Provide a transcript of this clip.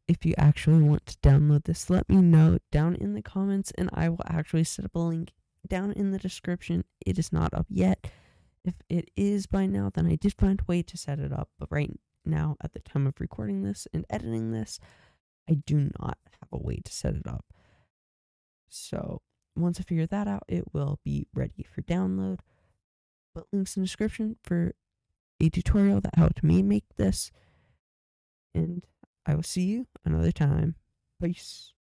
if you actually want to download this, let me know down in the comments, and I will actually set up a link down in the description. It is not up yet. If it is by now, then I did find a way to set it up, but right now, at the time of recording this and editing this, I do not have a way to set it up. So once I figure that out, it will be ready for download. But links in the description for a tutorial that helped me make this. And I will see you another time. Peace.